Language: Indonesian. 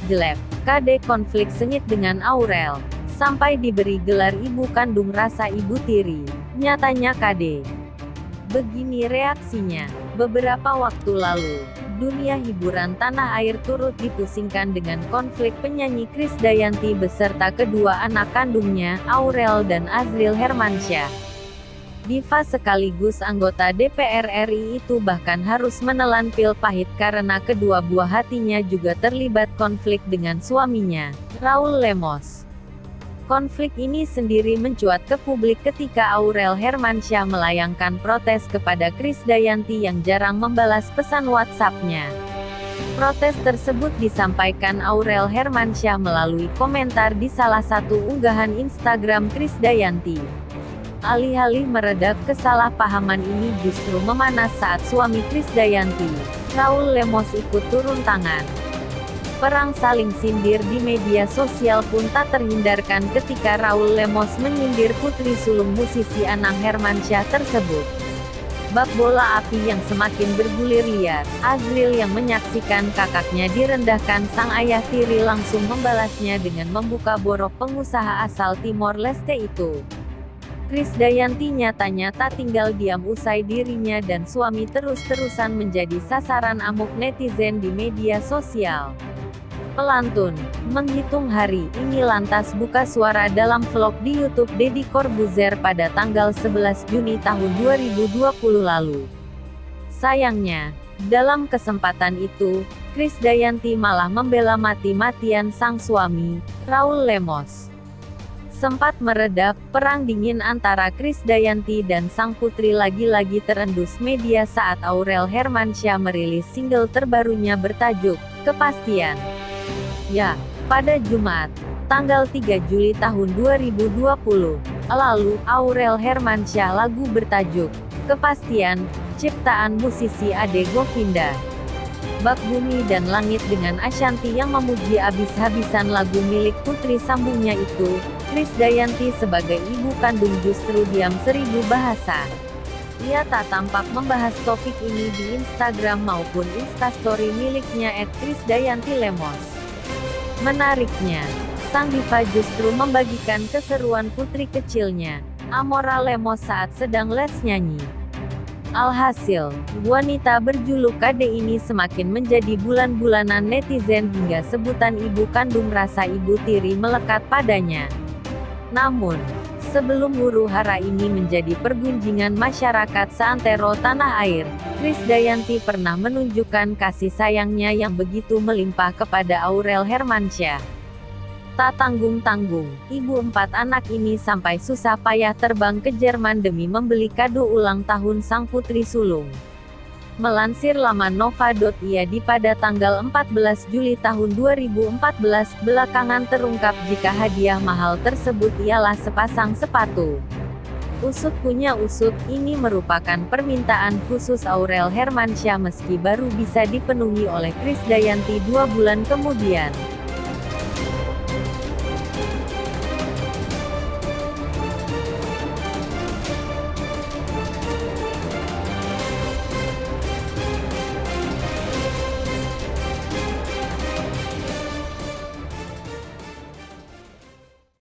jelek. KD konflik sengit dengan Aurel. Sampai diberi gelar ibu kandung rasa ibu tiri. Nyatanya KD. Begini reaksinya. Beberapa waktu lalu, dunia hiburan tanah air turut dipusingkan dengan konflik penyanyi Krisdayanti beserta kedua anak kandungnya, Aurel dan Azril Hermansyah. Diva sekaligus anggota DPR RI itu bahkan harus menelan pil pahit karena kedua buah hatinya juga terlibat konflik dengan suaminya, Raul Lemos. Konflik ini sendiri mencuat ke publik ketika Aurel Hermansyah melayangkan protes kepada Krisdayanti yang jarang membalas pesan WhatsApp-nya. Protes tersebut disampaikan Aurel Hermansyah melalui komentar di salah satu unggahan Instagram Krisdayanti. Alih-alih meredam kesalahpahaman ini justru memanas saat suami Krisdayanti, Raul Lemos ikut turun tangan. Perang saling sindir di media sosial pun tak terhindarkan ketika Raul Lemos menyindir putri sulung musisi Anang Hermansyah tersebut. Bak bola api yang semakin bergulir liar, Azril yang menyaksikan kakaknya direndahkan sang ayah tiri langsung membalasnya dengan membuka borok pengusaha asal Timor Leste itu. Krisdayanti nyatanya tak tinggal diam usai dirinya dan suami terus-terusan menjadi sasaran amuk netizen di media sosial. Pelantun, menghitung hari ini lantas buka suara dalam vlog di YouTube Deddy Corbuzier pada tanggal 11 Juni tahun 2020 lalu. Sayangnya, dalam kesempatan itu, Krisdayanti malah membela mati-matian sang suami, Raul Lemos. Sempat meredak, perang dingin antara Krisdayanti dan sang putri lagi-lagi terendus media saat Aurel Hermansyah merilis single terbarunya bertajuk, Kepastian. Ya, pada Jumat, tanggal 3 Juli tahun 2020, lalu, Aurel Hermansyah lagu bertajuk, Kepastian, ciptaan musisi Ade Govinda. Bak Bumi dan Langit dengan Ashanty yang memuji abis-habisan lagu milik putri sambungnya itu, Krisdayanti sebagai ibu kandung justru diam seribu bahasa. Ia tak tampak membahas topik ini di Instagram maupun Instastory miliknya @krisdayanti_lemos. Menariknya, sang diva justru membagikan keseruan putri kecilnya, Amora Lemos saat sedang les nyanyi. Alhasil, wanita berjuluk KD ini semakin menjadi bulan-bulanan netizen hingga sebutan ibu kandung rasa ibu tiri melekat padanya. Namun, sebelum huru-hara ini menjadi pergunjingan masyarakat seantero tanah air, Krisdayanti pernah menunjukkan kasih sayangnya yang begitu melimpah kepada Aurel Hermansyah. Tak tanggung-tanggung, ibu 4 anak ini sampai susah payah terbang ke Jerman demi membeli kado ulang tahun sang putri sulung. Melansir laman nova.ia pada tanggal 14 Juli tahun 2014, belakangan terungkap jika hadiah mahal tersebut ialah sepasang sepatu. Usut punya usut, ini merupakan permintaan khusus Aurel Hermansyah meski baru bisa dipenuhi oleh Krisdayanti 2 bulan kemudian.